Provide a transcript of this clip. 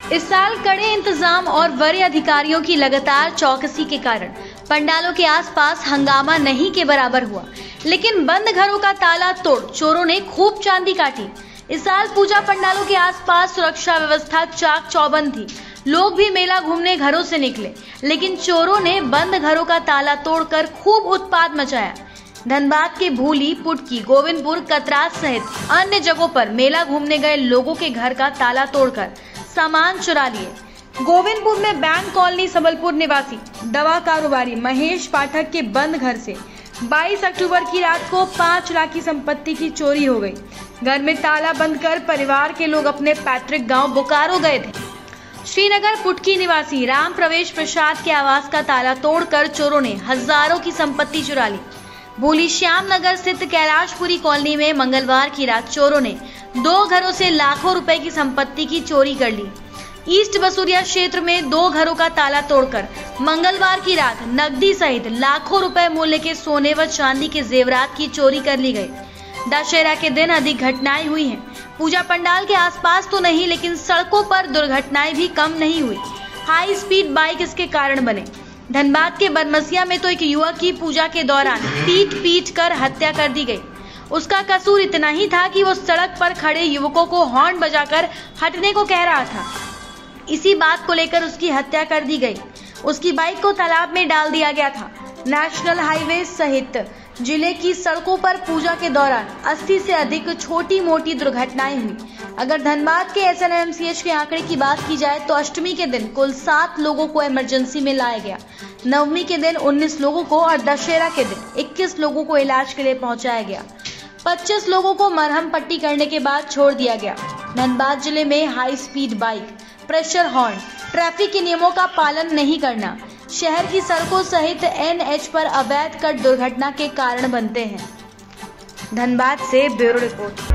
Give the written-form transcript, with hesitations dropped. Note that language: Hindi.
इस साल कड़े इंतजाम और वरीय अधिकारियों की लगातार चौकसी के कारण पंडालों के आसपास हंगामा नहीं के बराबर हुआ, लेकिन बंद घरों का ताला तोड़ चोरों ने खूब चांदी काटी। इस साल पूजा पंडालों के आसपास सुरक्षा व्यवस्था चाक चौबंद थी। लोग भी मेला घूमने घरों से निकले, लेकिन चोरों ने बंद घरों का ताला तोड़कर खूब उत्पात मचाया। धनबाद के भूली, पुटकी, गोविंदपुर, कतरास सहित अन्य जगहों पर मेला घूमने गए लोगों के घर का ताला तोड़कर सामान चुरा लिए। गोविंदपुर में बैंक कॉलोनी सबलपुर निवासी दवा कारोबारी महेश पाठक के बंद घर से 22 अक्टूबर की रात को 5 लाख की संपत्ति की चोरी हो गई। घर में ताला बंद कर परिवार के लोग अपने पैतृक गांव बोकारो गए थे। श्रीनगर पुटकी निवासी राम प्रवेश प्रसाद के आवास का ताला तोड़कर चोरों ने हजारों की संपत्ति चुरा ली। भूली श्याम नगर स्थित कैलाशपुरी कॉलोनी में मंगलवार की रात चोरों ने 2 घरों से लाखों रुपए की संपत्ति की चोरी कर ली। ईस्ट बसूरिया क्षेत्र में 2 घरों का ताला तोड़कर मंगलवार की रात नकदी सहित लाखों रुपए मूल्य के सोने व चांदी के जेवरात की चोरी कर ली गई। दशहरा के दिन अधिक घटनाएं हुई हैं। पूजा पंडाल के आसपास तो नहीं, लेकिन सड़कों पर दुर्घटनाएं भी कम नहीं हुई। हाई स्पीड बाइक इसके कारण बने। धनबाद के बरमसिया में तो एक युवक की पूजा के दौरान पीट कर हत्या कर दी गई। उसका कसूर इतना ही था कि वो सड़क पर खड़े युवकों को हॉर्न बजाकर हटने को कह रहा था। इसी बात को लेकर उसकी हत्या कर दी गई। उसकी बाइक को तालाब में डाल दिया गया था। नेशनल हाईवे सहित जिले की सड़कों पर पूजा के दौरान 80 से अधिक छोटी मोटी दुर्घटनाएं हुई। अगर धनबाद के SNMCH के आंकड़े की बात की जाए तो अष्टमी के दिन कुल 7 लोगों को इमरजेंसी में लाया गया, नवमी के दिन 19 लोगों को और दशहरा के दिन 21 लोगों को इलाज के लिए पहुंचाया गया। 25 लोगों को मरहम पट्टी करने के बाद छोड़ दिया गया। धनबाद जिले में high speed bike, pressure horn, traffic के नियमों का पालन नहीं करना शहर की सड़कों सहित NH पर अवैध कट दुर्घटना के कारण बनते हैं। धनबाद से ब्यूरो रिपोर्ट।